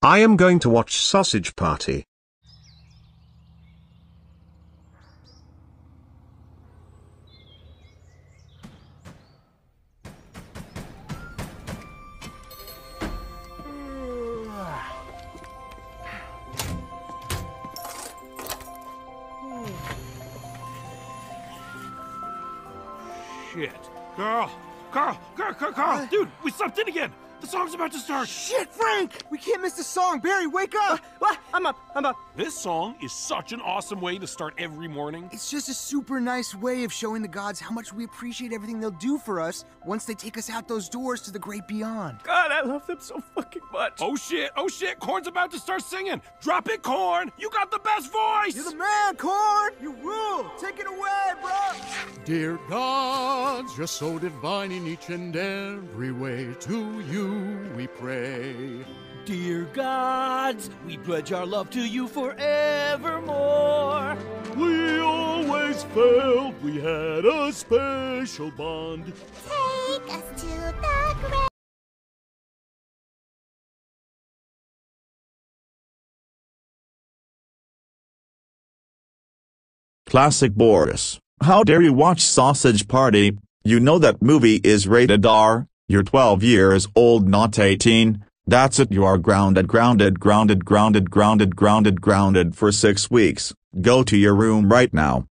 I am going to watch Sausage Party. Shit. Carl, dude, we slept in again. The song's about to start. Shit, Frank! We can't miss the song. Barry, wake up! What? I'm up. This song is such an awesome way to start every morning. It's just a super nice way of showing the gods how much we appreciate everything they'll do for us once they take us out those doors to the great beyond. God, I love them so fucking much. Oh shit, Korn's about to start singing. Drop it, Korn. You got the best voice. You're the man, Korn! You rule! Take it away, bro! Dear gods, you're so divine in each and every way. To you we pray. Dear gods, we pledge our love to you forevermore. We always felt we had a special bond. Take us to the great. Classic Boris. How dare you watch Sausage Party? You know that movie is rated R. You're 12 years old, not 18. That's it. You are grounded for 6 weeks. Go to your room right now.